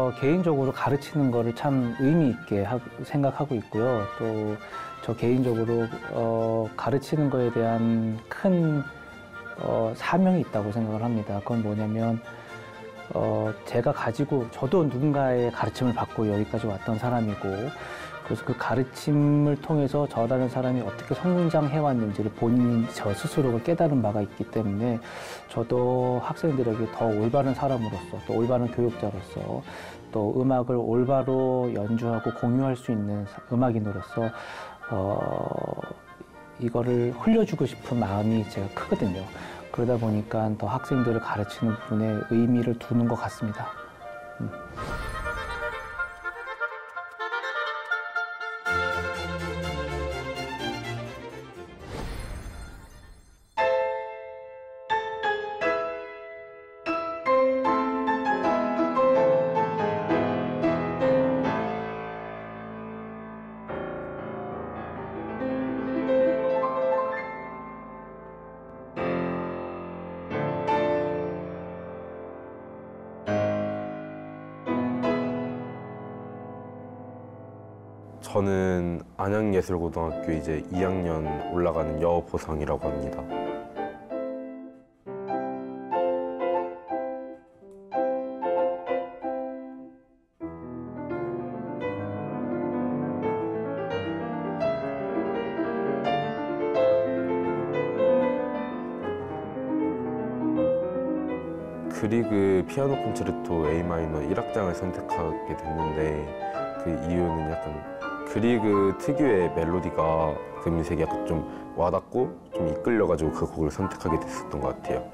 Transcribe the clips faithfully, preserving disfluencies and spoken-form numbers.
저 개인적으로 가르치는 거를 참 의미 있게 하고, 생각하고 있고요. 또 저 개인적으로 어, 가르치는 거에 대한 큰 어, 사명이 있다고 생각을 합니다. 그건 뭐냐면 어, 제가 가지고 저도 누군가의 가르침을 받고 여기까지 왔던 사람이고, 그래서 그 가르침을 통해서 저라는 사람이 어떻게 성장해 왔는지를 본인 저 스스로가 깨달은 바가 있기 때문에 저도 학생들에게 더 올바른 사람으로서, 또 올바른 교육자로서, 또 음악을 올바로 연주하고 공유할 수 있는 음악인으로서 어, 이거를 흘려주고 싶은 마음이 제가 크거든요. 그러다 보니까 더 학생들을 가르치는 부분에 의미를 두는 것 같습니다. 음. 저는 안양예술고등학교 이제 이 학년 올라가는 여보성이라고 합니다. 그리그 피아노 콘체르토 에이 마이너 일 악장을 선택하게 됐는데, 그 이유는 약간 그리그 특유의 멜로디가 그 음색이 약간 좀 와닿고 좀 이끌려가지고 그 곡을 선택하게 됐었던 것 같아요.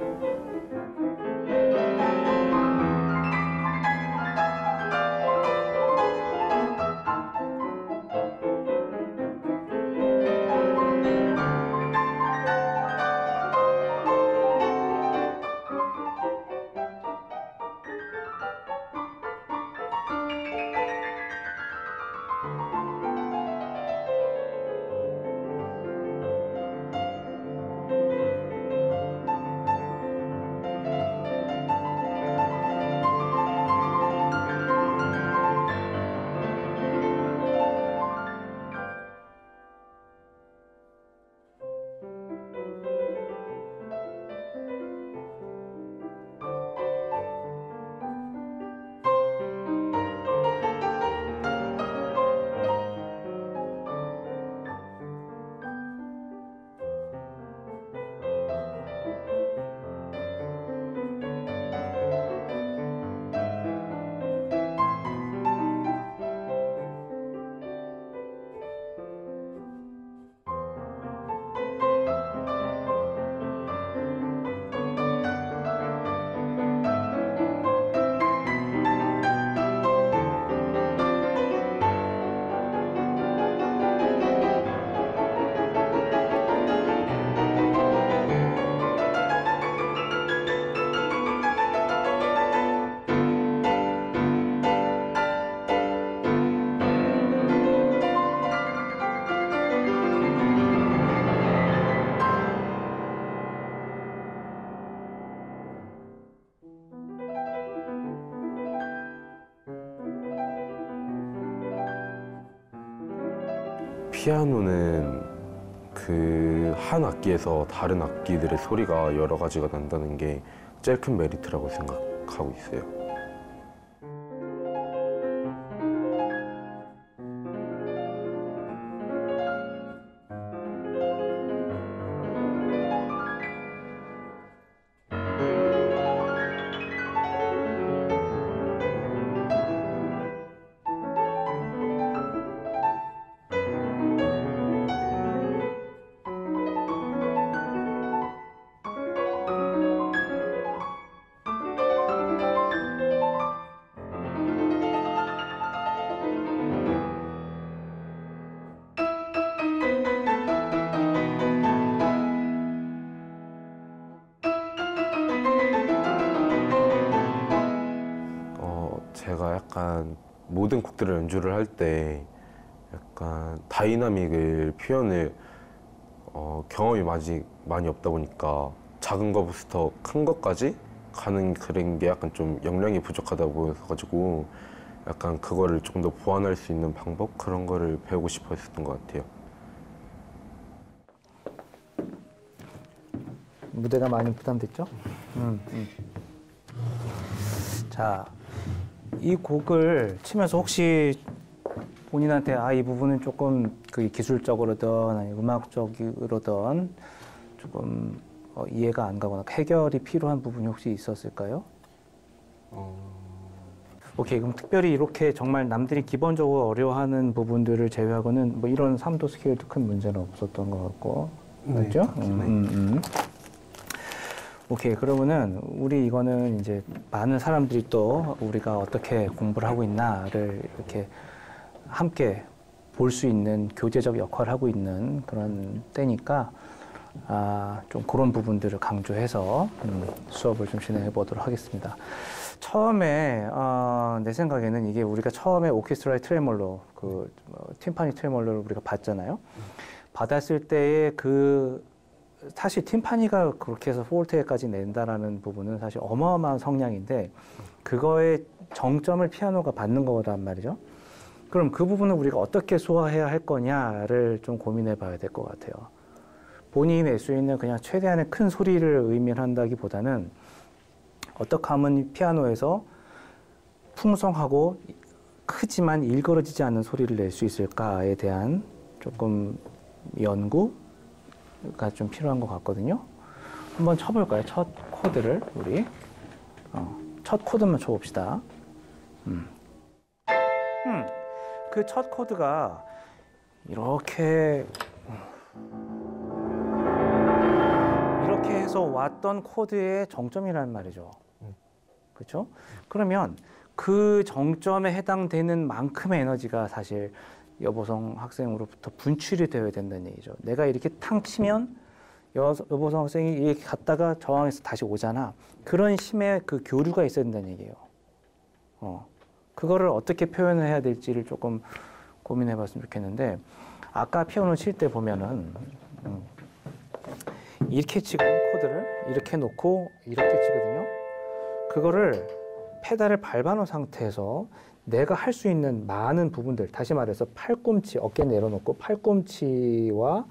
피아노는 그 한 악기에서 다른 악기들의 소리가 여러 가지가 난다는 게 제일 큰 메리트라고 생각하고 있어요. 제가 약간 모든 곡들을 연주를 할 때 약간 다이나믹을 표현을 어, 경험이 많이, 많이 없다 보니까 작은 것부터 큰 것까지 가는 그런 게 약간 좀 역량이 부족하다 보여가지고 약간 그거를 좀 더 보완할 수 있는 방법 그런 거를 배우고 싶어 했었던 것 같아요. 무대가 많이 부담됐죠? 음, 음. 자, 이 곡을 치면서 혹시 본인한테 아, 이 부분은 조금 그 기술적으로든 아니 음악적으로든 조금 어, 이해가 안 가거나 해결이 필요한 부분이 혹시 있었을까요? 어... 오케이, 그럼 특별히 이렇게 정말 남들이 기본적으로 어려워하는 부분들을 제외하고는 뭐 이런 삼 도 스케일도 큰 문제는 없었던 것 같고, 네, 맞죠? 네. 음, 음, 음. 오케이, 그러면은 우리 이거는 이제 많은 사람들이 또 우리가 어떻게 공부를 하고 있나를 이렇게 함께 볼 수 있는 교재적 역할을 하고 있는 그런 때니까 아, 좀 그런 부분들을 강조해서 음, 수업을 좀 진행해 보도록 하겠습니다. 처음에 어, 내 생각에는 이게 우리가 처음에 오케스트라의 트레몰로 그 어, 팀파니 트레몰로를 우리가 봤잖아요. 받았을 때의 그 사실 팀파니가 그렇게 해서 포르테까지 낸다라는 부분은 사실 어마어마한 성량인데 그거의 정점을 피아노가 받는 거란 말이죠. 그럼 그 부분을 우리가 어떻게 소화해야 할 거냐를 좀 고민해 봐야 될 것 같아요. 본인이 낼 수 있는 그냥 최대한의 큰 소리를 의미한다기보다는 어떻게 하면 피아노에서 풍성하고 크지만 일그러지지 않는 소리를 낼 수 있을까에 대한 조금 연구가 좀 필요한 것 같거든요. 한번 쳐볼까요? 첫 코드를 우리 어, 첫 코드만 쳐봅시다. 음. 음. 그 첫 코드가 이렇게 이렇게 해서 왔던 코드의 정점이라는 말이죠. 그렇죠? 그러면 그 정점에 해당되는 만큼의 에너지가 사실 여보성 학생으로부터 분출이 되어야 된다는 얘기죠. 내가 이렇게 탕 치면 여, 여보성 학생이 이렇게 갔다가 저항해서 다시 오잖아. 그런 힘의 그 교류가 있어야 된다는 얘기예요. 어. 그거를 어떻게 표현을 해야 될지를 조금 고민해 봤으면 좋겠는데 아까 피아노 칠 때 보면은 음, 이렇게 치거든, 코드를 이렇게 놓고 이렇게 치거든요. 그거를 페달을 밟아놓은 상태에서 내가 할 수 있는 많은 부분들, 다시 말해서 팔꿈치, 어깨 내려놓고 팔꿈치와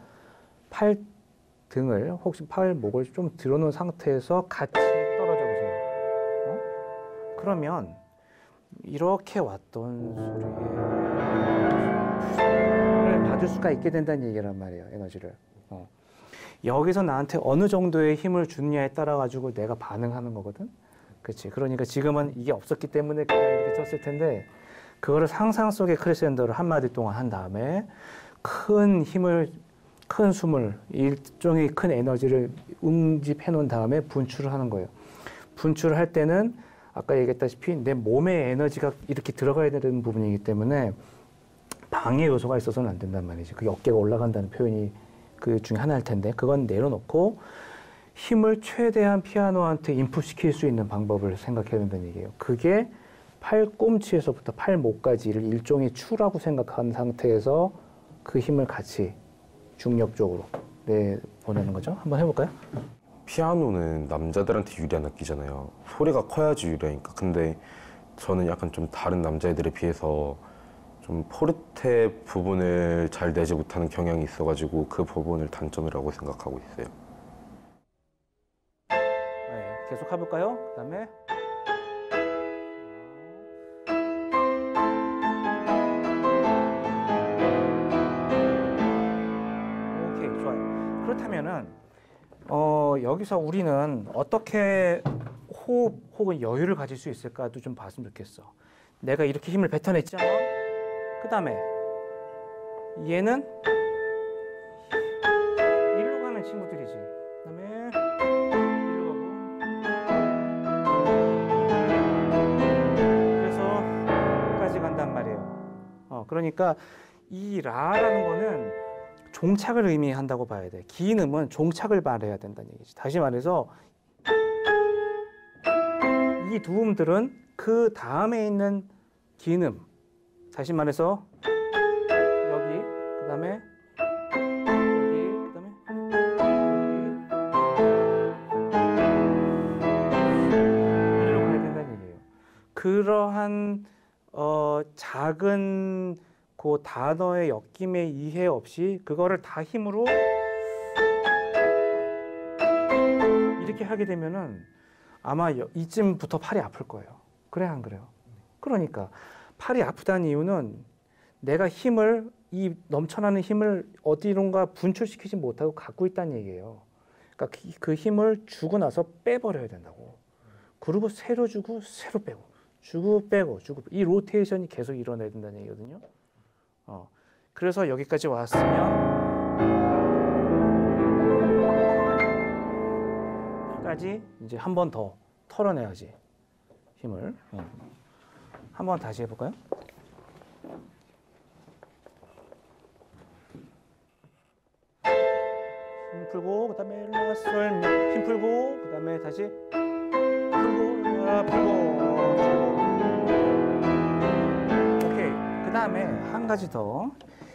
팔등을 혹시 팔목을 좀 들어놓은 상태에서 같이 떨어져 보세요. 어? 그러면 이렇게 왔던 소리를 받을 수가 있게 된다는 얘기란 말이에요, 에너지를. 어. 여기서 나한테 어느 정도의 힘을 주느냐에 따라 가지고 내가 반응하는 거거든. 그렇지. 그러니까 지금은 이게 없었기 때문에 그냥 이렇게 쳤을 텐데 그거를 상상 속의 크레센도를 한 마디 동안 한 다음에 큰 힘을, 큰 숨을, 일종의 큰 에너지를 응집해 놓은 다음에 분출을 하는 거예요. 분출을 할 때는 아까 얘기했다시피 내 몸에 에너지가 이렇게 들어가야 되는 부분이기 때문에 방해 요소가 있어서는 안 된단 말이지. 그게 어깨가 올라간다는 표현이 그 중에 하나일 텐데 그건 내려놓고 힘을 최대한 피아노한테 인풋시킬 수 있는 방법을 생각해야 된다는 얘기예요. 그게 팔꿈치에서부터 팔목까지를 일종의 추라고 생각한 상태에서 그 힘을 같이 중력적으로 내보내는 거죠. 한번 해볼까요? 피아노는 남자들한테 유리한 악기잖아요. 소리가 커야지 유리하니까. 근데 저는 약간 좀 다른 남자애들에 비해서 좀 포르테 부분을 잘 내지 못하는 경향이 있어가지고 그 부분을 단점이라고 생각하고 있어요. 네, 계속 해볼까요? 그 다음에 오케이, 좋아요. 그렇다면은 어, 여기서 우리는 어떻게 호흡 혹은 여유를 가질 수 있을까도 좀 봤으면 좋겠어. 내가 이렇게 힘을 뱉어냈잖아. 그 다음에 얘는 일로 가는 친구들이지. 그 다음에 일로 가고 그래서 여기까지 간단 말이에요. 어, 그러니까 이 라라는 거는 종착을 의미한다고 봐야 돼. 긴 음은 종착을 말해야 된다는 얘기지. 다시 말해서 이 두 음들은 그 다음에 있는 긴 음, 다시 말해서 여기, 그 다음에 여기, 그 다음에 여기, 이리로 가야 된다는 얘기예요. 그러한 어, 작은 그 단어의 엮임의 이해 없이 그거를 다 힘으로 이렇게 하게 되면은 아마 이쯤부터 팔이 아플 거예요. 그래 안 그래요? 그러니까 팔이 아프다는 이유는 내가 힘을 이 넘쳐나는 힘을 어디론가 분출시키지 못하고 갖고 있다는 얘기예요. 그러니까 그 힘을 주고 나서 빼버려야 된다고. 그리고 새로 주고 새로 빼고 주고 빼고 주고 빼고. 이 로테이션이 계속 일어나야 된다는 얘기거든요. 어. 그래서 여기까지 왔으면 까지 이제 한 번 더 털어내야지 힘을. 어. 한번 다시 해볼까요? 힘 풀고 그다음에 라솔 힘 풀고 그다음에 다시 풀고 아, 풀고 오케이. 그다음에 한 가지 더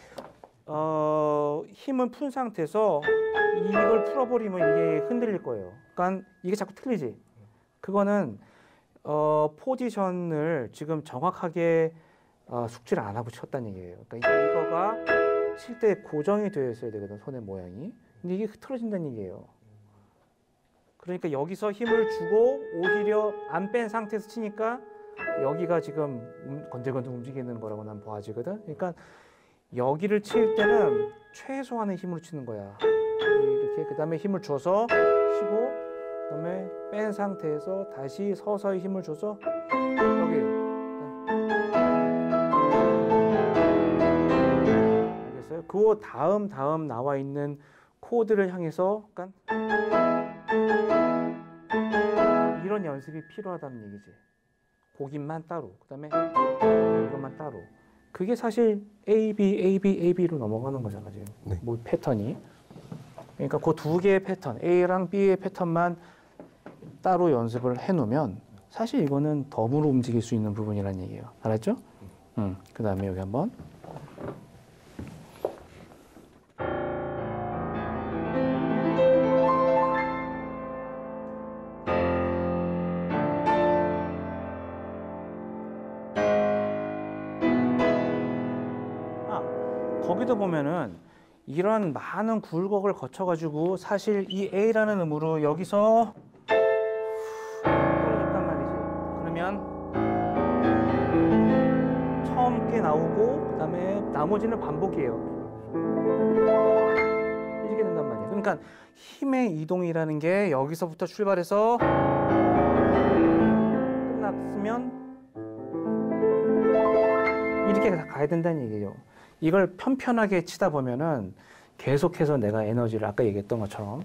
어, 힘을 푼 상태에서 이걸 풀어버리면 이게 흔들릴 거예요. 그러니까 이게 자꾸 틀리지. 그거는 어, 포지션을 지금 정확하게 어, 숙지를 안 하고 쳤다는 얘기예요. 그러니까 이거가 칠 때 고정이 되어 있어야 되거든, 손의 모양이. 근데 이게 흐트러진다는 얘기예요. 그러니까 여기서 힘을 주고 오히려 안 뺀 상태에서 치니까 여기가 지금 건들건들 움직이는 거라고 난 봐지거든. 그러니까 여기를 칠 때는 최소한의 힘으로 치는 거야. 이렇게 그 다음에 힘을 줘서 치고 그 다음에 뺀 상태에서 다시 서서히 힘을 줘서 여기 알겠어요? 그 다음 다음 나와 있는 코드를 향해서 약간 이런 연습이 필요하다는 얘기지. 곡인만 따로, 그 다음에 이것만 따로. 그게 사실 A, B, A, B, A, B로 넘어가는 거잖아 지금. 네. 뭐 패턴이. 그러니까 그 두 개의 패턴, A랑 B의 패턴만 따로 연습을 해놓으면 사실 이거는 덤으로 움직일 수 있는 부분이라는 얘기예요. 알았죠? 음. 그 다음에 여기 한번. 거기도 보면은 이런 많은 굴곡을 거쳐가지고 사실 이 A라는 음으로 여기서 떨어졌단 말이지. 그러면 처음 게 나오고 그 다음에 나머지는 반복이에요. 이렇게 된단 말이에요. 그러니까 힘의 이동이라는 게 여기서부터 출발해서 끝났으면 이렇게 가야 된다는 얘기예요. 이걸 편편하게 치다 보면은 계속해서 내가 에너지를 아까 얘기했던 것처럼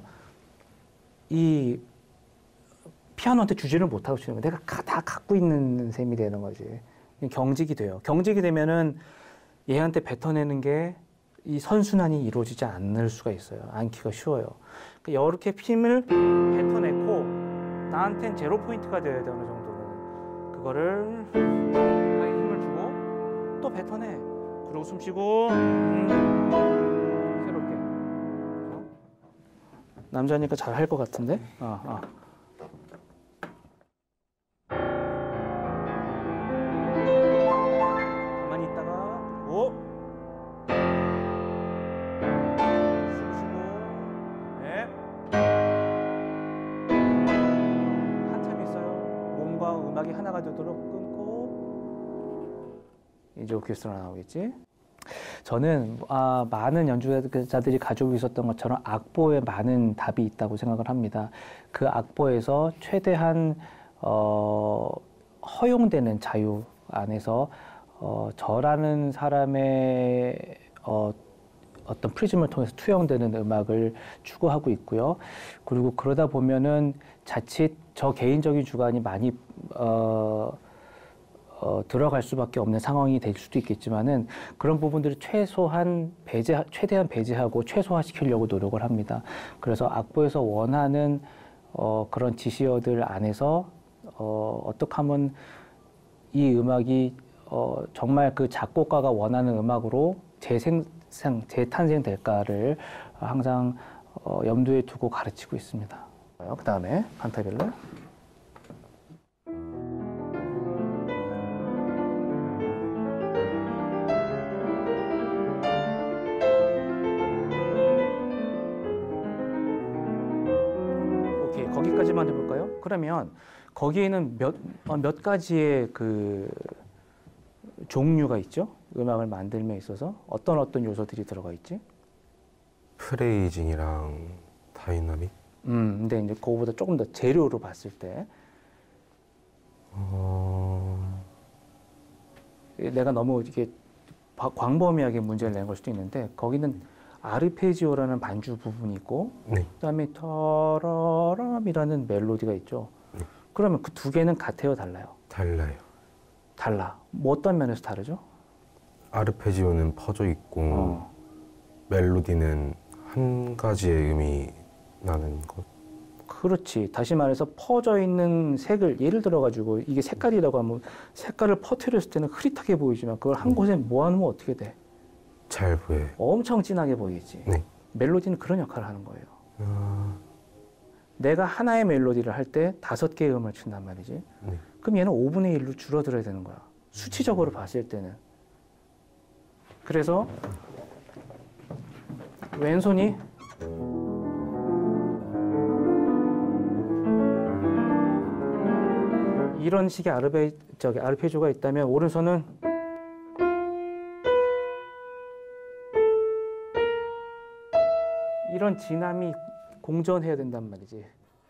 이 피아노한테 주지를 못하고 치는 거야. 내가 다 갖고 있는 셈이 되는 거지. 경직이 돼요. 경직이 되면은 얘한테 뱉어내는 게 이 선순환이 이루어지지 않을 수가 있어요. 않기가 쉬워요. 그러니까 이렇게 힘을 뱉어내고 나한텐 제로 포인트가 되어야 돼, 어느 정도는. 그거를 힘을 주고 또 뱉어내. 그리고 숨 쉬고 음, 새롭게. 어? 남자니까 잘 할 것 같은데? 어, 어. 가만히 있다가 오. 숨 쉬고 네. 한참 있어요. 몸과 음악이 하나가 되도록 끊고 이제 오케스트라 나오겠지? 저는 아, 많은 연주자들이 가지고 있었던 것처럼 악보에 많은 답이 있다고 생각을 합니다. 그 악보에서 최대한 어, 허용되는 자유 안에서 어, 저라는 사람의 어, 어떤 프리즘을 통해서 투영되는 음악을 추구하고 있고요. 그리고 그러다 보면은 자칫 저 개인적인 주관이 많이 어, 어, 들어갈 수밖에 없는 상황이 될 수도 있겠지만은 그런 부분들을 최소한 배제, 최대한 배제하고 최소화시키려고 노력을 합니다. 그래서 악보에서 원하는 어, 그런 지시어들 안에서 어, 어떻게 하면 이 음악이 어, 정말 그 작곡가가 원하는 음악으로 재생산, 재탄생될까를 항상 어, 염두에 두고 가르치고 있습니다. 그 다음에 판타빌레. 여기까지만 해볼까요? 그러면 거기에는 몇, 어, 몇 가지의 그 종류가 있죠? 음악을 만들면 있어서 어떤 어떤 요소들이 들어가 있지? 프레이징이랑 다이나믹? 음, 근데 이제 그거보다 조금 더 재료로 봤을 때 어... 내가 너무 이렇게 바- 광범위하게 문제를 낸 걸 수도 있는데 거기는 아르페지오라는 반주 부분이 있고 네. 그다음에 터러럼이라는 멜로디가 있죠. 네. 그러면 그 두 개는 같아요, 달라요? 달라요. 달라. 뭐 어떤 면에서 다르죠? 아르페지오는 퍼져 있고 어. 멜로디는 한 가지의 음이 나는 것. 그렇지. 다시 말해서 퍼져 있는 색을 예를 들어 가지고 이게 색깔이라고 하면 색깔을 퍼뜨렸을 때는 흐릿하게 보이지만 그걸 한 곳에 모아놓으면 어떻게 돼? 잘 보여요. 엄청 진하게 보이지. 네. 멜로디는 그런 역할을 하는 거예요. 아, 내가 하나의 멜로디를 할 때 다섯 개의 음을 춘단 말이지. 네. 그럼 얘는 오분의 일로 줄어들어야 되는 거야. 수치적으로 봤을 때는. 그래서 왼손이 이런 식의 아르페, 저기 아르페지오가 있다면 오른손은 이런 진함이 공존해야 된단 말이지.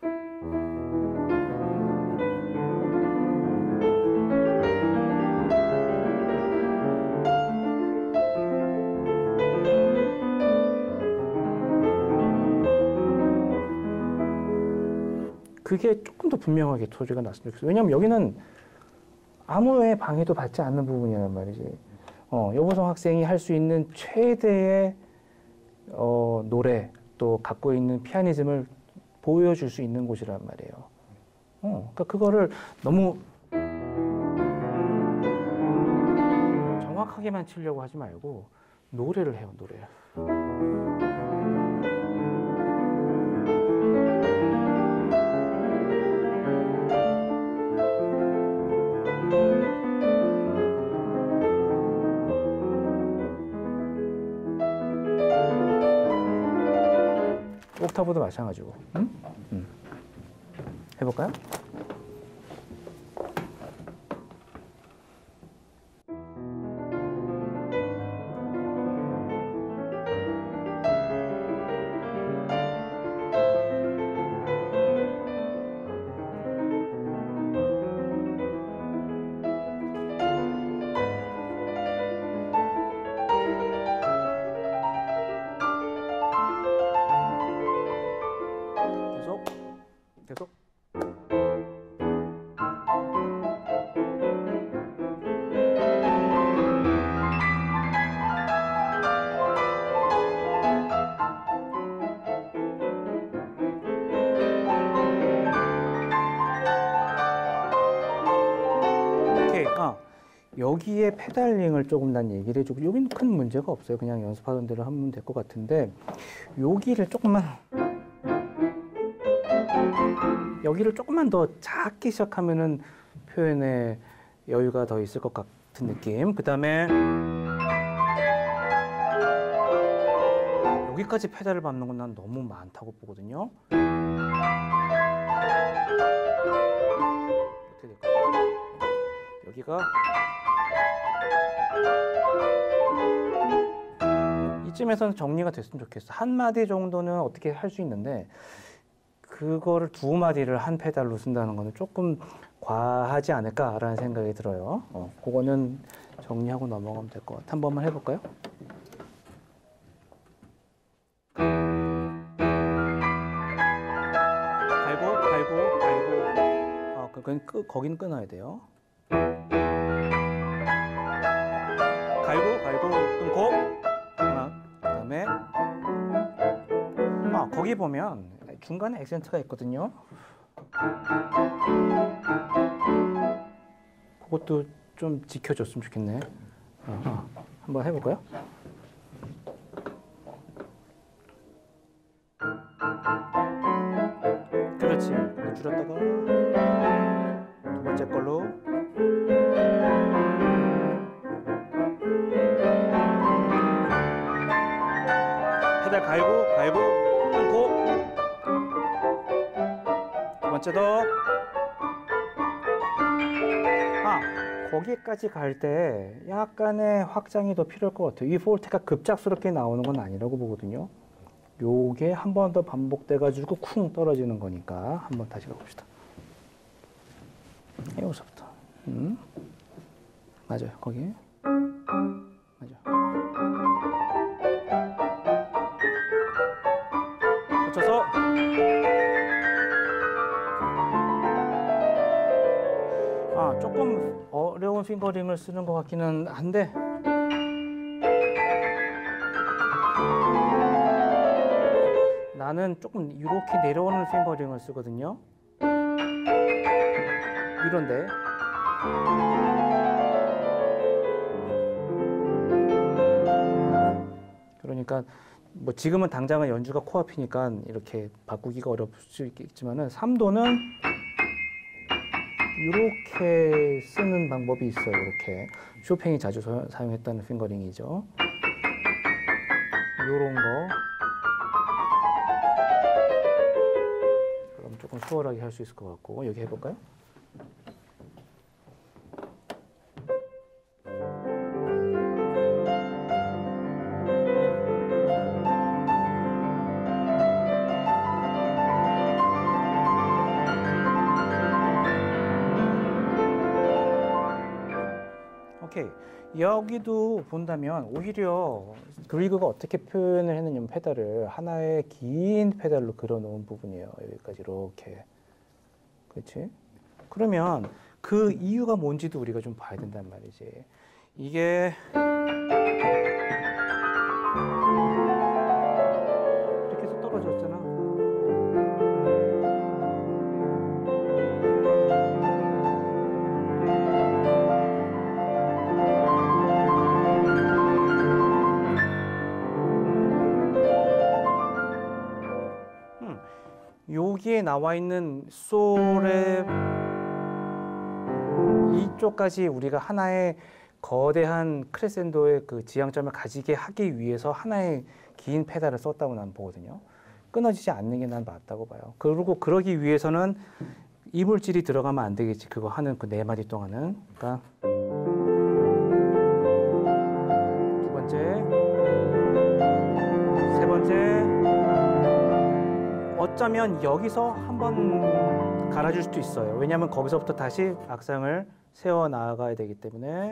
그게 조금 더 분명하게 소리가 났으면 좋겠어요. 왜냐하면 여기는 아무의 방해도 받지 않는 부분이란 말이지. 어, 여보성 학생이 할 수 있는 최대의 어, 노래 또 갖고 있는 피아니즘을 보여줄 수 있는 곳이란 말이에요. 어, 그러니까 그거를 너무 정확하게만 치려고 하지 말고 노래를 해요, 노래. 옥타브도 마찬가지고. 응? 응. 해볼까요? 계속, 계속. 오케이. 아, 여기에 페달링을 조금 난 얘기를 해주고 여기는 큰 문제가 없어요. 그냥 연습하던 대로 하면 될 것 같은데 여기를 조금만 여기를 조금만 더 작게 시작하면은 표현에 여유가 더 있을 것 같은 느낌. 그 다음에 여기까지 페달을 밟는 건 난 너무 많다고 보거든요. 어떻게 될까요? 여기가 이쯤에서는 정리가 됐으면 좋겠어. 한 마디 정도는 어떻게 할 수 있는데 그거를 두 마디를 한 페달로 쓴다는 거는 조금 과하지 않을까라는 생각이 들어요. 어, 그거는 정리하고 넘어가면 될 것 같아. 한 번만 해볼까요? 갈고, 갈고, 갈고. 어, 그건 끄, 거긴 끊어야 돼요. 갈고, 갈고, 끊고. 하나, 그다음에 아, 거기 보면 중간에 액센트가 있거든요. 그것도 좀 지켜줬으면 좋겠네. 어, 어. 한번 해볼까요? 그렇지. 줄였다가 두 번째 걸로. 페달 갈고, 갈고, 끊고. 두 번째 더. 아, 거기까지 갈 때 약간의 확장이 더 필요할 것 같아요. 이 폴트가 급작스럽게 나오는 건 아니라고 보거든요. 요게 한 번 더 반복돼가지고 쿵 떨어지는 거니까 한번 다시 가봅시다. 여기서부터. 음. 맞아요, 거기. 맞아. 붙여서. 아, 조금 어려운 핑거링을 쓰는 것 같기는 한데. 나는 조금 이렇게 내려오는 핑거링을 쓰거든요. 이런데. 그러니까 뭐 지금은 당장은 연주가 코앞이니까 이렇게 바꾸기가 어려울 수 있겠지만은 삼 도는 이렇게 쓰는 방법이 있어요. 이렇게 쇼팽이 자주 사용했다는 핑거링이죠. 이런 거. 그럼 조금 수월하게 할 수 있을 것 같고 여기 해볼까요? 오케이. 여기도 본다면 오히려 그리그가 어떻게 표현을 했느냐면 페달을 하나의 긴 페달로 그려놓은 부분이에요. 여기까지 이렇게. 그렇지? 그러면 그 이유가 뭔지도 우리가 좀 봐야 된단 말이지. 이게 이렇게 해서 떨어졌잖아. 여기에 나와 있는 솔의 이쪽까지 우리가 하나의 거대한 크레센도의 그 지향점을 가지게 하기 위해서 하나의 긴 페달을 썼다고 난 보거든요. 끊어지지 않는 게 난 맞다고 봐요. 그리고 그러기 위해서는 이물질이 들어가면 안 되겠지. 그거 하는 그 네 마디 동안은. 그러니까 두 번째, 세 번째. 어쩌면 여기서 한번 갈아줄 수도 있어요. 왜냐하면 거기서부터 다시 악상을 세워 나가야 되기 때문에.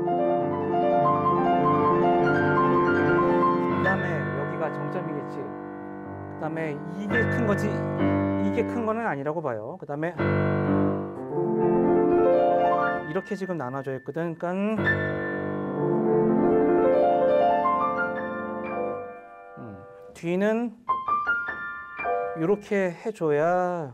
그 다음에 여기가 정점이겠지. 그 다음에 이게 큰 거지. 이게 큰 거는 아니라고 봐요. 그 다음에 이렇게 지금 나눠져 있거든. 그러니까 음, 뒤는 이렇게 해줘야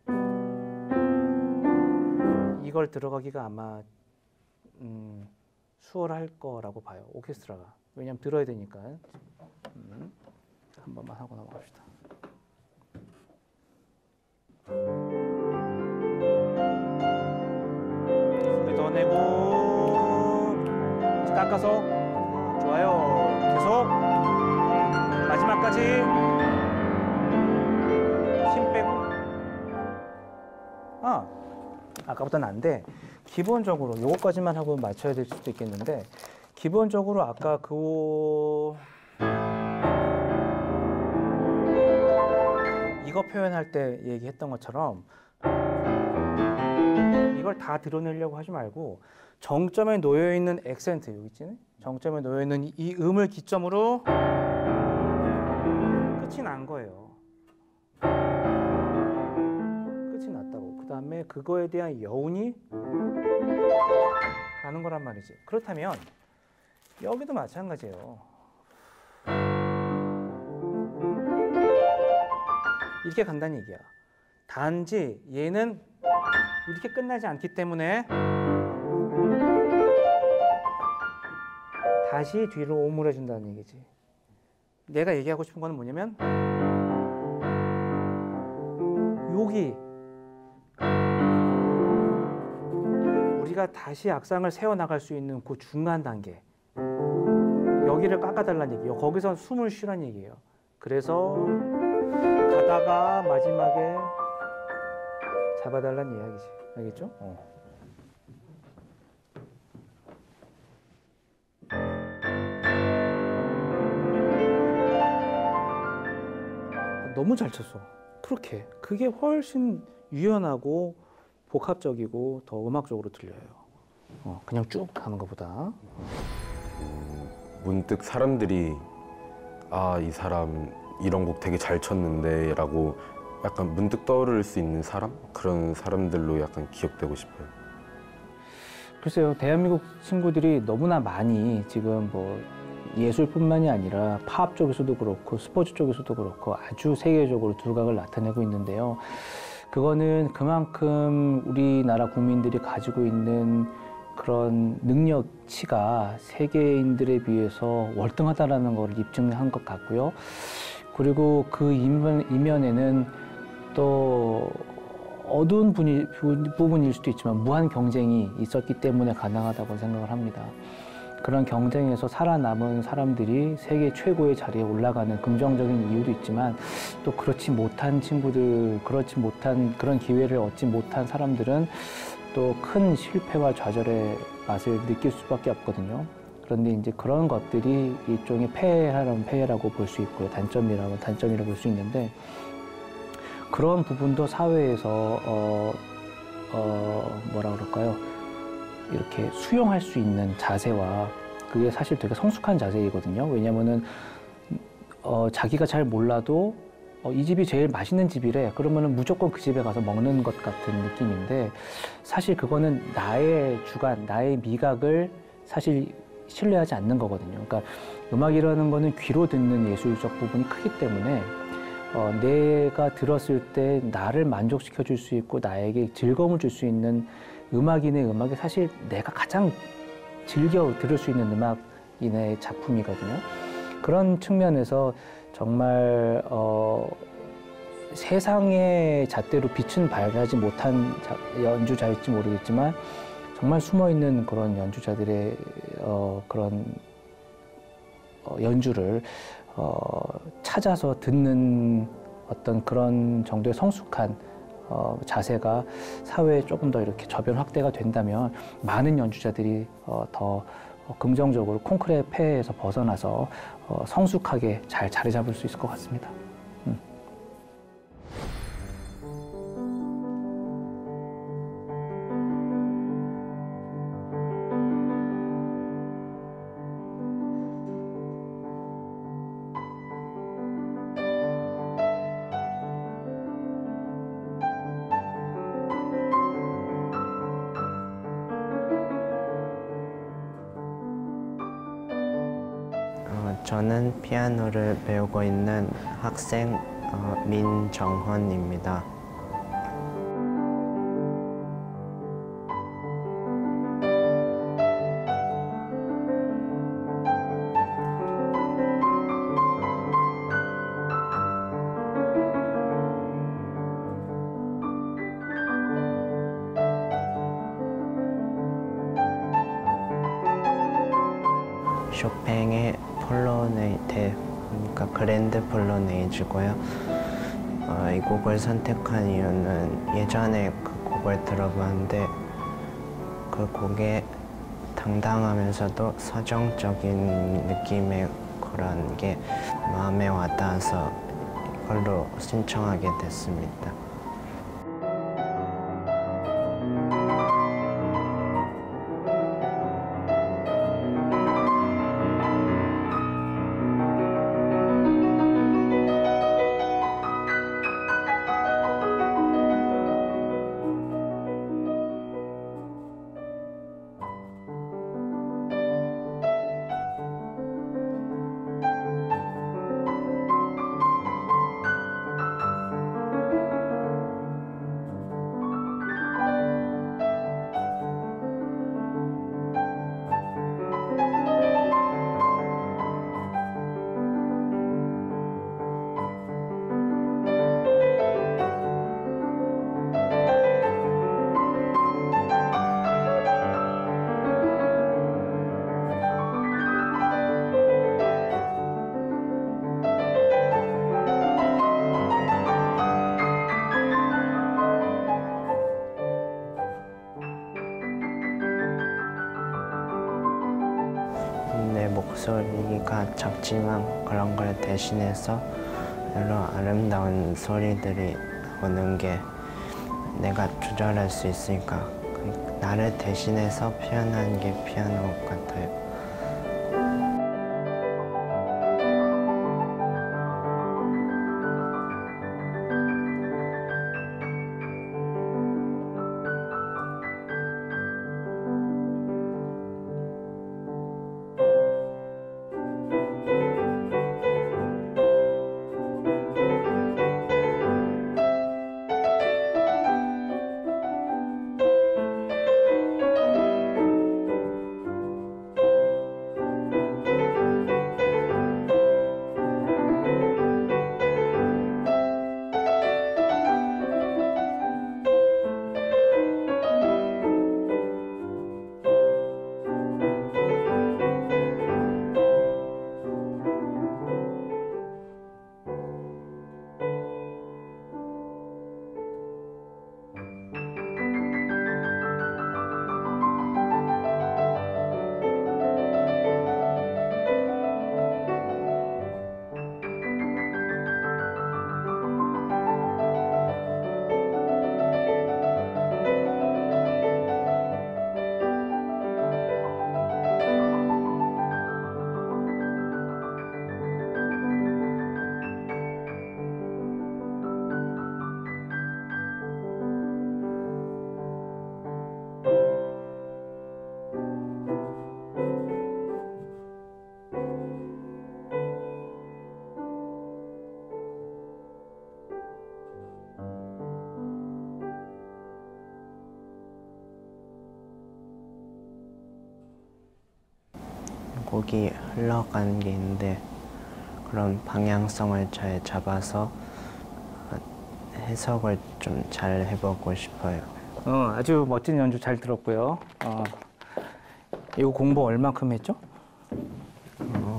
이걸 들어가기가 아마 음, 수월할 거라고 봐요. 오케스트라가. 왜냐면 들어야 되니까. 음, 한 번만 하고 넘어갑시다. 소리 더 내고 이제 깎아서. 좋아요. 계속 마지막까지. 아, 아까보다는 안 돼. 기본적으로 요거까지만 하고 맞춰야 될 수도 있겠는데 기본적으로 아까 그 이거 표현할 때 얘기했던 것처럼 이걸 다 드러내려고 하지 말고 정점에 놓여 있는 액센트 여기 있지? 정점에 놓여 있는 이 음을 기점으로 끝이 난 거예요. 끝이 났다고. 그 다음에 그거에 대한 여운이 가는 거란 말이지. 그렇다면 여기도 마찬가지예요. 이렇게 간다는 얘기야. 단지 얘는 이렇게 끝나지 않기 때문에 다시 뒤로 오므려준다는 얘기지. 내가 얘기하고 싶은 거는 뭐냐면 여기 우리가 다시 악상을 세워나갈 수 있는 그 중간 단계 여기를 깎아달라는 얘기예요. 거기서 숨을 쉬라는 얘기예요. 그래서 가다가 마지막에 잡아달라는 이야기지. 알겠죠? 어. 너무 잘 쳤어. 그렇게. 그게 훨씬 유연하고 복합적이고 더 음악적으로 들려요. 어, 그냥 쭉 가는 것보다. 음, 문득 사람들이 아, 이 사람 이런 곡 되게 잘 쳤는데 라고 약간 문득 떠오를 수 있는 사람? 그런 사람들로 약간 기억되고 싶어요. 글쎄요, 대한민국 친구들이 너무나 많이 지금 뭐 예술뿐만이 아니라 팝 쪽에서도 그렇고 스포츠 쪽에서도 그렇고 아주 세계적으로 두각을 나타내고 있는데요. 그거는 그만큼 우리나라 국민들이 가지고 있는 그런 능력치가 세계인들에 비해서 월등하다라는 걸 입증한 것 같고요. 그리고 그 이면, 이면에는 또 어두운 분이, 부분일 수도 있지만 무한 경쟁이 있었기 때문에 가능하다고 생각을 합니다. 그런 경쟁에서 살아남은 사람들이 세계 최고의 자리에 올라가는 긍정적인 이유도 있지만 또 그렇지 못한 친구들, 그렇지 못한 그런 기회를 얻지 못한 사람들은 또 큰 실패와 좌절의 맛을 느낄 수밖에 없거든요. 그런데 이제 그런 것들이 일종의 폐해라면 폐해라고 볼 수 있고요. 단점이라면 단점이라고 볼 수 있는데 그런 부분도 사회에서 어, 어, 뭐라 그럴까요? 이렇게 수용할 수 있는 자세와 그게 사실 되게 성숙한 자세이거든요. 왜냐면은 어, 자기가 잘 몰라도 어, 이 집이 제일 맛있는 집이래. 그러면은 무조건 그 집에 가서 먹는 것 같은 느낌인데 사실 그거는 나의 주관, 나의 미각을 사실 신뢰하지 않는 거거든요. 그러니까 음악이라는 거는 귀로 듣는 예술적 부분이 크기 때문에 어, 내가 들었을 때 나를 만족시켜 줄 수 있고 나에게 즐거움을 줄 수 있는 음악인의 음악이 사실 내가 가장 즐겨 들을 수 있는 음악인의 작품이거든요. 그런 측면에서 정말 어, 세상의 잣대로 빛은 발하지 못한 연주자일지 모르겠지만 정말 숨어있는 그런 연주자들의 어, 그런 어, 연주를 어, 찾아서 듣는 어떤 그런 정도의 성숙한 어, 자세가 사회에 조금 더 이렇게 저변 확대가 된다면 많은 연주자들이 어, 더 어, 긍정적으로 콘크리트 폐해에서 벗어나서 어, 성숙하게 잘 자리 잡을 수 있을 것 같습니다. 음. 어, 저는 피아노를 배우고 있는 학생 어, 민정헌입니다. 쇼팽의 폴로네이테, 그러니까 그랜드 폴로네이즈고요. 어, 이 곡을 선택한 이유는 예전에 그 곡을 들어봤는데 그 곡에 당당하면서도 서정적인 느낌의 그런 게 마음에 와닿아서 이걸로 신청하게 됐습니다. 목소리가 작지만 그런 걸 대신해서 여러 아름다운 소리들이 오는 게 내가 조절할 수 있으니까 나를 대신해서 표현하는 게 피아노 같아요. 곡이 흘러가는 게 있는데 그런 방향성을 잘 잡아서 해석을 좀 잘 해보고 싶어요. 어, 아주 멋진 연주 잘 들었고요. 어, 이거 공부 얼마큼 했죠? 어,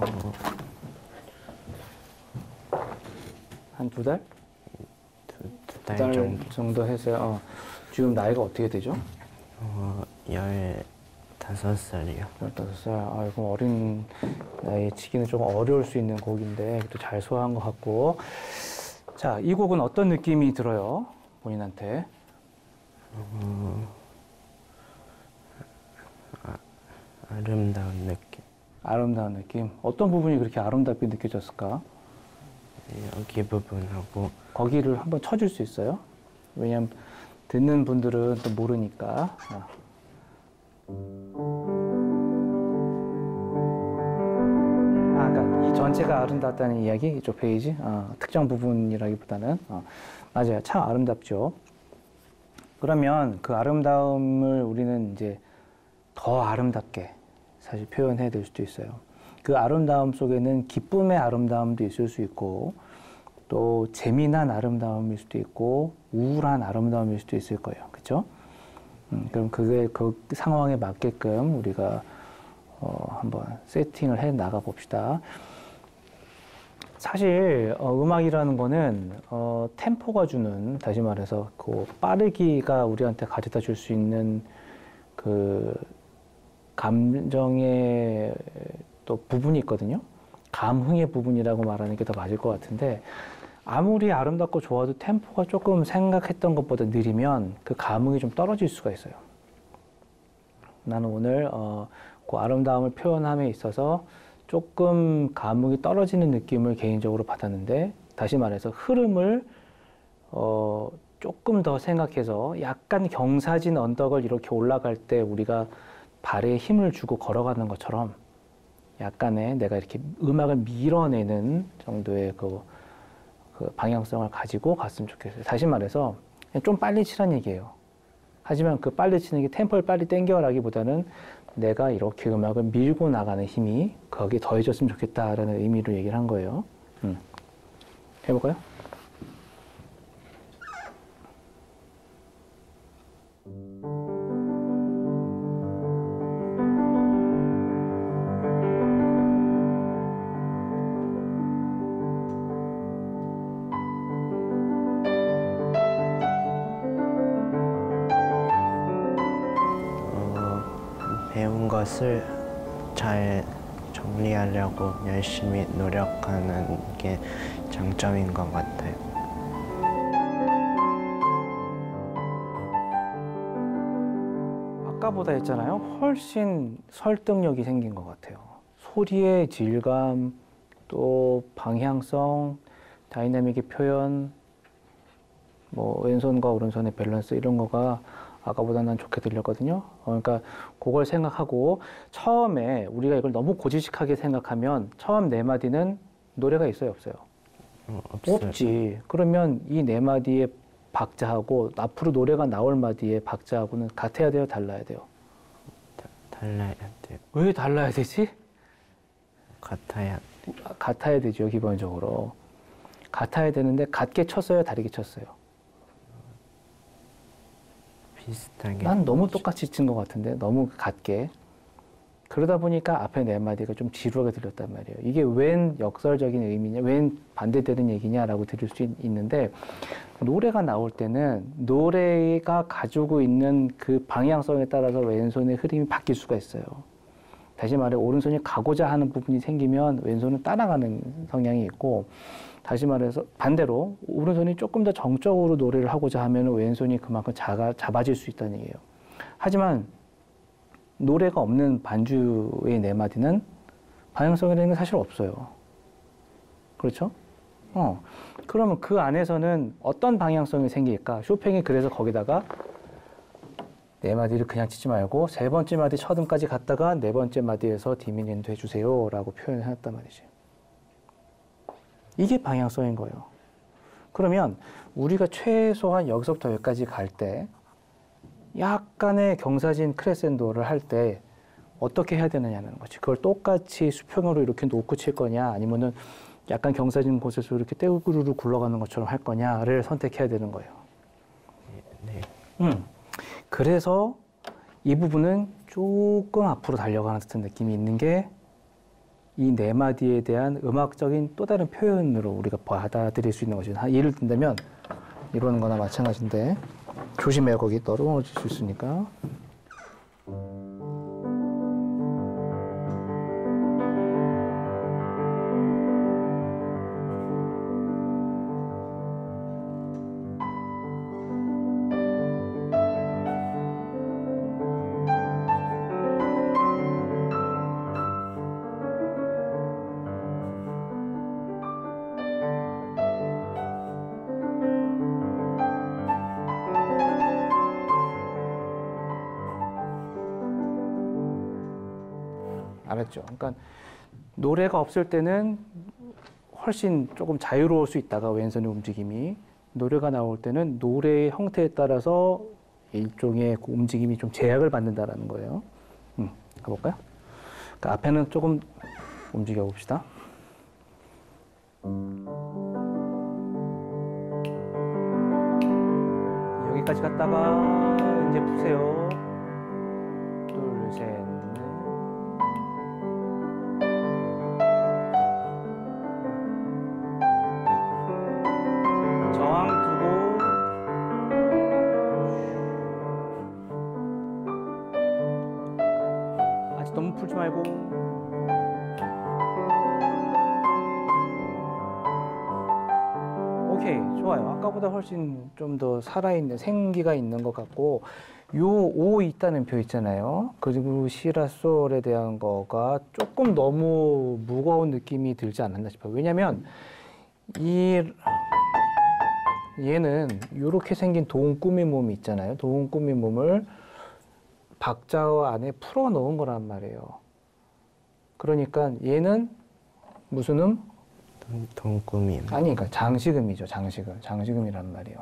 한 두 달? 두 달 달 정도. 정도 해서요. 어, 지금 나이가 어떻게 되죠? 어, 열다섯 살이요. 열다섯 살. 아, 이거 어린 나이에 치기는 좀 어려울 수 있는 곡인데 또 잘 소화한 것 같고. 자, 이 곡은 어떤 느낌이 들어요? 본인한테? 어, 아, 아름다운 느낌. 아름다운 느낌. 어떤 부분이 그렇게 아름답게 느껴졌을까? 여기 부분하고 거기를 한번 쳐줄 수 있어요? 왜냐면 듣는 분들은 또 모르니까. 아. 아, 그러니까 이 전체가 아름답다는 이야기, 이쪽 페이지. 아, 특정 부분이라기보다는. 아, 맞아요. 참 아름답죠. 그러면 그 아름다움을 우리는 이제 더 아름답게 사실 표현해야 될 수도 있어요. 그 아름다움 속에는 기쁨의 아름다움도 있을 수 있고, 또 재미난 아름다움일 수도 있고, 우울한 아름다움일 수도 있을 거예요. 그렇죠? 음, 그럼 그게 그 상황에 맞게끔 우리가 어, 한번 세팅을 해 나가 봅시다. 사실 어, 음악이라는 거는 어, 템포가 주는, 다시 말해서 그 빠르기가 우리한테 가져다 줄 수 있는 그 감정의 또 부분이 있거든요. 감흥의 부분이라고 말하는 게 더 맞을 것 같은데, 아무리 아름답고 좋아도 템포가 조금 생각했던 것보다 느리면 그 감흥이 좀 떨어질 수가 있어요. 나는 오늘 어, 그 아름다움을 표현함에 있어서 조금 감흥이 떨어지는 느낌을 개인적으로 받았는데, 다시 말해서 흐름을 어, 조금 더 생각해서 약간 경사진 언덕을 이렇게 올라갈 때 우리가 발에 힘을 주고 걸어가는 것처럼 약간의 내가 이렇게 음악을 밀어내는 정도의 그, 그 방향성을 가지고 갔으면 좋겠어요. 다시 말해서 좀 빨리 치란 얘기예요. 하지만 그 빨리 치는 게 템포를 빨리 땡겨라기보다는 내가 이렇게 음악을 밀고 나가는 힘이 거기에 더해졌으면 좋겠다라는 의미로 얘기를 한 거예요. 음. 해볼까요? 배운 것을 잘 정리하려고 열심히 노력하는 게 장점인 것 같아요. 아까보다 했잖아요. 훨씬 설득력이 생긴 것 같아요. 소리의 질감, 또 방향성, 다이나믹의 표현, 뭐 왼손과 오른손의 밸런스 이런 거가 아까보다 난 좋게 들렸거든요. 어, 그러니까 그걸 생각하고 처음에 우리가 이걸 너무 고지식하게 생각하면 처음 네 마디는 노래가 있어요, 없어요? 어, 없어요. 없지. 그러면 이 네 마디의 박자하고 앞으로 노래가 나올 마디의 박자하고는 같아야 돼요, 달라야 돼요? 다, 달라야 돼요. 왜 달라야 되지? 같아야 같아야 되죠, 기본적으로. 같아야 되는데 같게 쳤어요, 다르게 쳤어요? 비슷하게. 난 너무 똑같이 친 것 같은데, 너무 같게. 그러다 보니까 앞에 네 마디가 좀 지루하게 들렸단 말이에요. 이게 웬 역설적인 의미냐, 웬 반대되는 얘기냐라고 들을 수 있- 있는데 노래가 나올 때는 노래가 가지고 있는 그 방향성에 따라서 왼손의 흐름이 바뀔 수가 있어요. 다시 말해 오른손이 가고자 하는 부분이 생기면 왼손은 따라가는 성향이 있고, 다시 말해서 반대로 오른손이 조금 더 정적으로 노래를 하고자 하면 왼손이 그만큼 작아, 잡아질 수 있다는 얘기예요. 하지만 노래가 없는 반주의 네 마디는 방향성이라는 게 사실 없어요. 그렇죠? 어. 그러면 그 안에서는 어떤 방향성이 생길까? 쇼팽이 그래서 거기다가 네 마디를 그냥 치지 말고 세 번째 마디 첫음까지 갔다가 네 번째 마디에서 디미니언도 해주세요 라고 표현을 해놨단 말이지. 이게 방향성인 거예요. 그러면 우리가 최소한 여기서부터 여기까지 갈 때 약간의 경사진 크레센도를 할 때 어떻게 해야 되느냐는 거지. 그걸 똑같이 수평으로 이렇게 놓고 칠 거냐, 아니면은 약간 경사진 곳에서 이렇게 떼구르르 굴러가는 것처럼 할 거냐를 선택해야 되는 거예요. 네. 음. 그래서 이 부분은 조금 앞으로 달려가는 듯한 느낌이 있는 게 이 네 마디에 대한 음악적인 또 다른 표현으로 우리가 받아들일 수 있는 거죠. 예를 든다면 이러는 거나 마찬가지인데, 조심해요. 거기 떨어질 수 있으니까. 알았죠? 그러니까 노래가 없을 때는 훨씬 조금 자유로울 수 있다가 왼손의 움직임이, 노래가 나올 때는 노래의 형태에 따라서 일종의 그 움직임이 좀 제약을 받는다라는 거예요. 음, 가볼까요? 그러니까 앞에는 조금 움직여 봅시다. 여기까지 갔다가 이제 푸세요. 둘, 셋, 넷. 저항 두고 아직 너무 풀지 말고. 오케이, 좋아요. 아까보다 훨씬 좀 더 살아있는 생기가 있는 것 같고, 요 오 있다는 표 있잖아요. 그리고 시라솔에 대한 거가 조금 너무 무거운 느낌이 들지 않았나 싶어요. 왜냐면 이 얘는 이렇게 생긴 도움 꾸민 몸이 있잖아요. 도움 꾸민 몸을 박자 안에 풀어 넣은 거란 말이에요. 그러니까 얘는 무슨 음? 동, 동꾸미. 아니, 그러니까 장식음이죠. 장식음. 장식음이란 말이에요.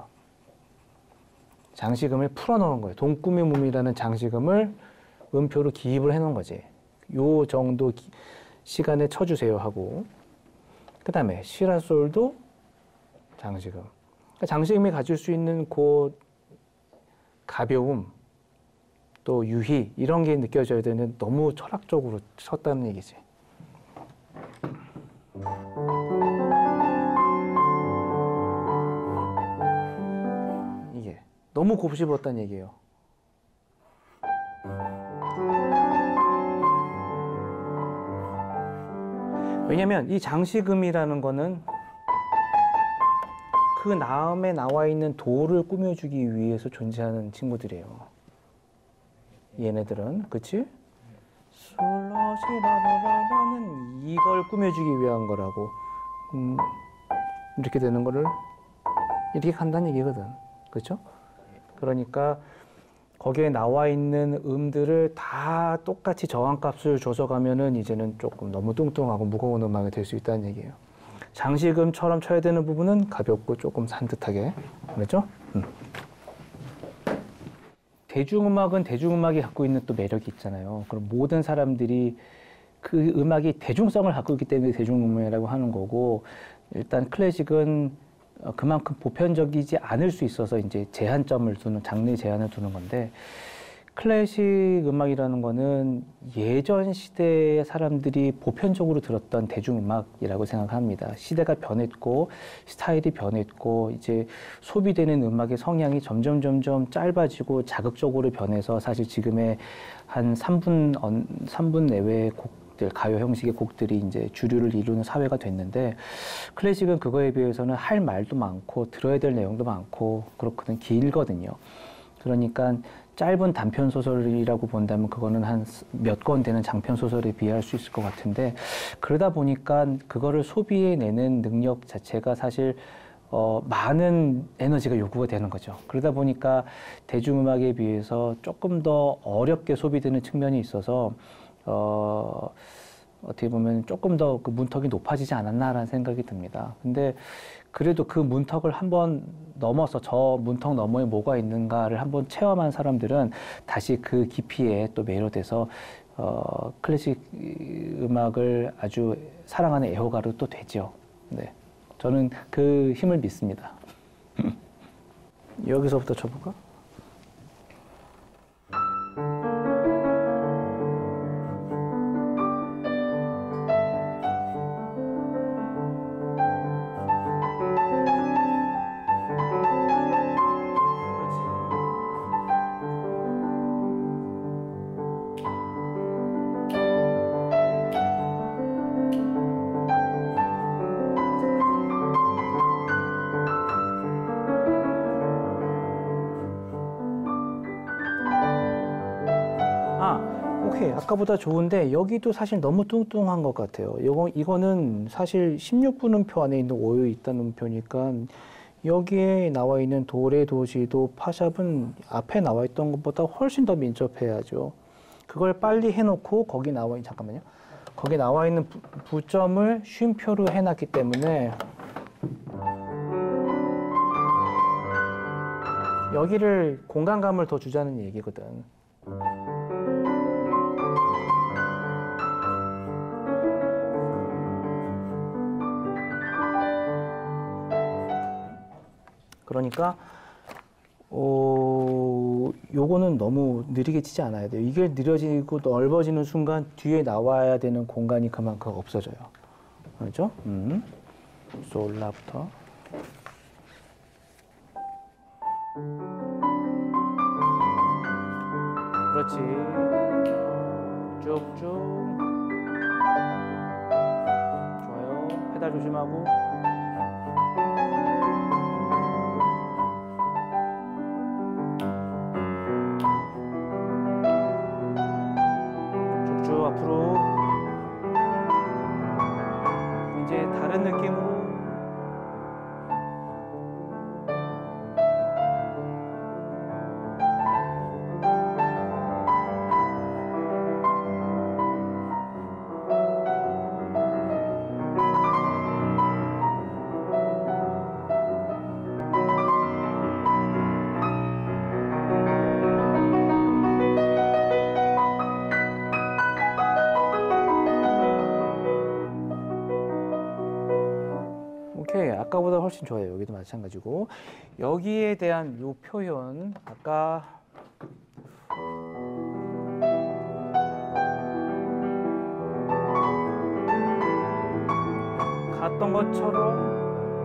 장식음을 풀어 넣은 거예요. 동꾸미 몸이라는 장식음을 음표로 기입을 해 놓은 거지. 요 정도 기, 시간에 쳐주세요 하고, 그 다음에 시라솔도 장식음. 그러니까 장식음이 가질 수 있는 그 가벼움, 또 유희, 이런 게 느껴져야 되는, 너무 철학적으로 쳤다는 얘기지. 이게 너무 곱씹었다는 얘기예요. 왜냐면 이 장식음이라는 거는 그 다음에 나와 있는 도를 꾸며주기 위해서 존재하는 친구들이에요. 얘네들은, 그치? 솔라시라라라는 이걸 꾸며주기 위한 거라고. 음, 이렇게 되는 거를 이렇게 간다는 얘기거든. 그렇죠? 그러니까 거기에 나와 있는 음들을 다 똑같이 저항값을 줘서 가면은 이제는 조금 너무 뚱뚱하고 무거운 음악이 될 수 있다는 얘기예요. 장식음처럼 쳐야 되는 부분은 가볍고 조금 산뜻하게. 그렇죠? 음. 대중음악은 대중음악이 갖고 있는 또 매력이 있잖아요. 그럼 모든 사람들이 그 음악이 대중성을 갖고 있기 때문에 대중음악이라고 하는 거고, 일단 클래식은 그만큼 보편적이지 않을 수 있어서 이제 제한점을 두는, 장르 제한을 두는 건데, 클래식 음악이라는 거는 예전 시대의 사람들이 보편적으로 들었던 대중음악이라고 생각합니다. 시대가 변했고 스타일이 변했고 이제 소비되는 음악의 성향이 점점 점점 짧아지고 자극적으로 변해서 사실 지금의 한 삼 분, 삼 분 내외의 곡들, 가요 형식의 곡들이 이제 주류를 이루는 사회가 됐는데, 클래식은 그거에 비해서는 할 말도 많고 들어야 될 내용도 많고 그렇거든, 길거든요. 그러니까 짧은 단편 소설이라고 본다면 그거는 한 몇 권 되는 장편 소설에 비할 수 있을 것 같은데, 그러다 보니까 그거를 소비해내는 능력 자체가 사실 어, 많은 에너지가 요구가 되는 거죠. 그러다 보니까 대중음악에 비해서 조금 더 어렵게 소비되는 측면이 있어서 어, 어떻게 보면 조금 더 그 문턱이 높아지지 않았나라는 생각이 듭니다. 근데 그래도 그 문턱을 한번 넘어서 저 문턱 너머에 뭐가 있는가를 한번 체험한 사람들은 다시 그 깊이에 또 매료돼서 어, 클래식 음악을 아주 사랑하는 애호가로 또 되죠. 네, 저는 그 힘을 믿습니다. 여기서부터 쳐볼까? 오케이, 아까보다 좋은데 여기도 사실 너무 뚱뚱한 것 같아요. 이거, 이거는 사실 십육 분음표 안에 있는 오에 있다는 음표니까 여기에 나와 있는 도레 도시도 파샵은 앞에 나와 있던 것보다 훨씬 더 민첩해야죠. 그걸 빨리 해놓고 거기 나와 있는, 잠깐만요. 거기 나와 있는 부, 부점을 쉼표로 해놨기 때문에 여기를 공간감을 더 주자는 얘기거든. 그러니까 어, 요거는 너무 느리게 치지 않아야 돼요. 이게 느려지고 넓어지는 순간 뒤에 나와야 되는 공간이 그만큼 없어져요. 그렇죠? 음. 솔라부터. 그렇지. 쭉쭉. 좋아요. 페달 조심하고. 앞으로 이제 다른 느낌으로 아까보다 훨씬 좋아요. 여기도 마찬가지고. 여기에 대한 요 표현, 아까 갔던 것처럼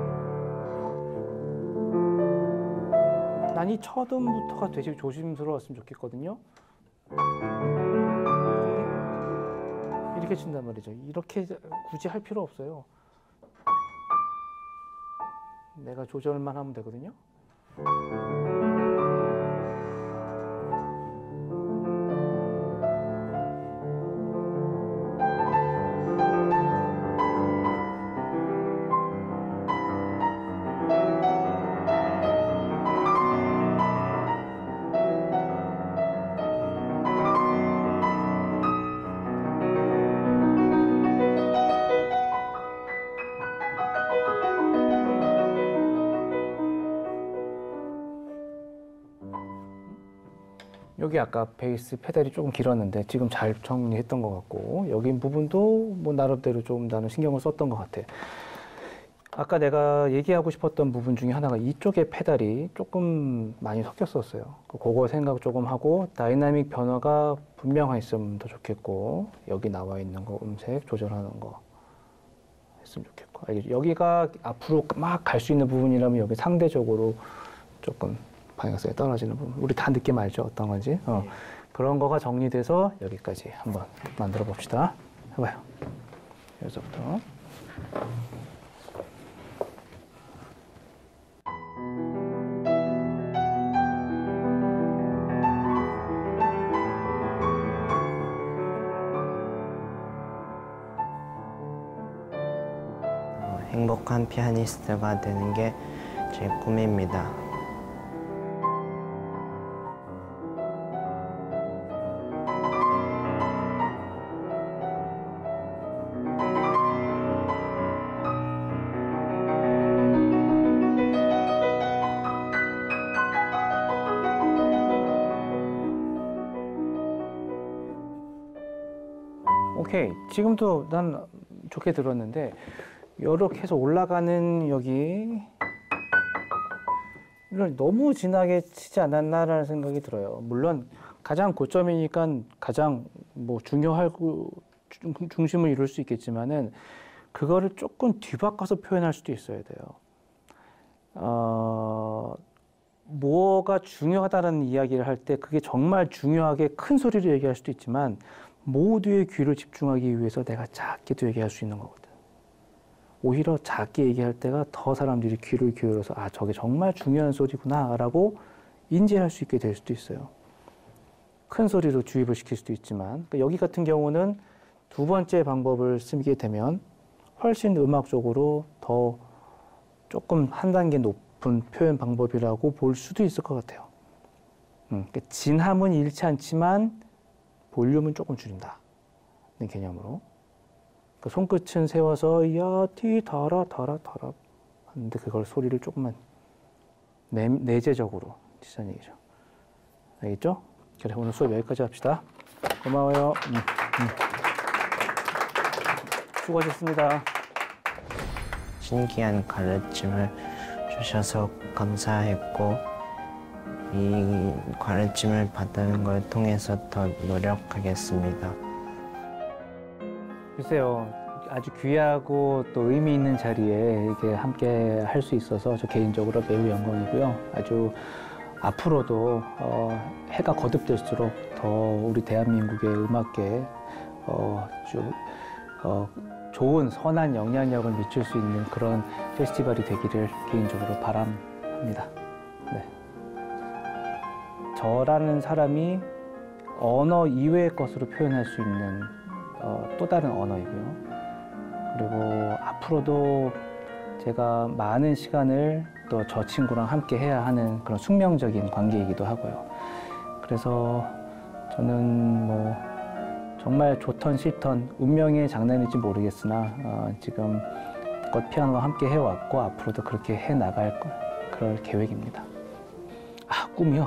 난 이 첫 음부터가 되게 조심스러웠으면 좋겠거든요. 이렇게 친단 말이죠. 이렇게 굳이 할 필요 없어요. 내가 조절만 하면 되거든요. 여기 아까 베이스 페달이 조금 길었는데 지금 잘 정리했던 것 같고 여기 부분도 뭐 나름대로 좀 나는 신경을 썼던 것 같아. 아까 내가 얘기하고 싶었던 부분 중에 하나가 이쪽에 페달이 조금 많이 섞였었어요. 그거 생각 조금 하고 다이나믹 변화가 분명했으면 더 좋겠고 여기 나와 있는 거 음색 조절하는 거 했으면 좋겠고 알겠죠? 여기가 앞으로 막 갈 수 있는 부분이라면 여기 상대적으로 조금 방향성이 떨어지는 부분. 우리 다 느낌 알죠? 어떤 건지. 어. 네. 그런 거가 정리돼서 여기까지 한번 만들어 봅시다. 해봐요. 여기서부터. 어, 행복한 피아니스트가 되는 게 제 꿈입니다. 오케이. 지금도 난 좋게 들었는데 이렇게 해서 올라가는 여기 를 너무 진하게 치지 않았나라는 생각이 들어요. 물론 가장 고점이니까 가장 뭐 중요하고 중심을 이룰 수 있겠지만은 그거를 조금 뒤바꿔서 표현할 수도 있어야 돼요. 어, 뭐가 중요하다는 이야기를 할 때 그게 정말 중요하게 큰 소리로 얘기할 수도 있지만 모두의 귀를 집중하기 위해서 내가 작게도 얘기할 수 있는 거거든. 오히려 작게 얘기할 때가 더 사람들이 귀를 기울여서 아 저게 정말 중요한 소리구나 라고 인지할 수 있게 될 수도 있어요. 큰 소리로 주입을 시킬 수도 있지만 그러니까 여기 같은 경우는 두 번째 방법을 쓰게 되면 훨씬 음악적으로 더 조금 한 단계 높은 표현 방법이라고 볼 수도 있을 것 같아요. 음, 그러니까 진함은 잃지 않지만 볼륨은 조금 줄인다는 개념으로. 그러니까 손끝은 세워서 야티 달아 달아 달아 하는데 그걸 소리를 조금만 내, 내재적으로 치자는 얘기죠. 알겠죠? 그래 오늘 수업 여기까지 합시다. 고마워요. 음, 음. 수고하셨습니다. 신기한 가르침을 주셔서 감사했고 이 가르침을 받는 걸 통해서 더 노력하겠습니다. 글쎄요, 아주 귀하고 또 의미 있는 자리에 이렇게 함께 할 수 있어서 저 개인적으로 매우 영광이고요. 아주 앞으로도 어, 해가 거듭될수록 더 우리 대한민국의 음악계에 어, 좀 어, 좋은 선한 영향력을 미칠 수 있는 그런 페스티벌이 되기를 개인적으로 바람합니다. 네. 저라는 사람이 언어 이외의 것으로 표현할 수 있는 어, 또 다른 언어이고요. 그리고 앞으로도 제가 많은 시간을 또 저 친구랑 함께 해야 하는 그런 숙명적인 관계이기도 하고요. 그래서 저는 뭐 정말 좋던 싫던 운명의 장난일지 모르겠으나 어, 지금 껏 피아노와 함께 해왔고 앞으로도 그렇게 해나갈 그럴 계획입니다. 아, 꿈이요?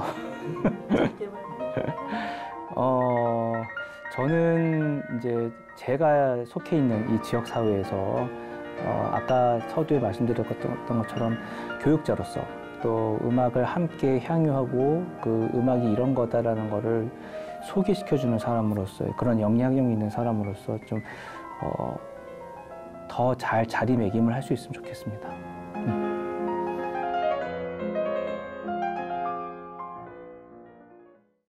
어, 저는 이제 제가 속해 있는 이 지역 사회에서 어, 아까 서두에 말씀드렸던 것처럼 교육자로서 또 음악을 함께 향유하고 그 음악이 이런 거다라는 거를 소개시켜주는 사람으로서 그런 영향력 있는 사람으로서 좀 어, 더 잘 자리매김을 할 수 있으면 좋겠습니다.